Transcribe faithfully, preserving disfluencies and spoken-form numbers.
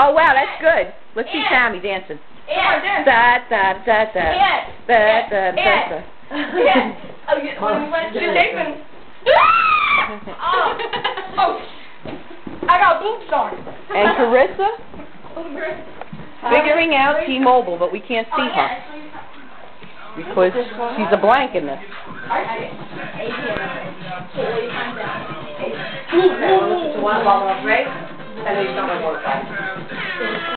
Oh, wow, that's good. Let's see Tammy dancing. Yeah. Da, da, da, da. Yeah. Da, da, da, da. Yeah. Oh, yeah. When we went to Nathan. Oh. Oh. I got boots on. And Carissa? Figuring out T-Mobile, but we can't see her. Because she's a blank in this. One of them, right? And then you don't know what.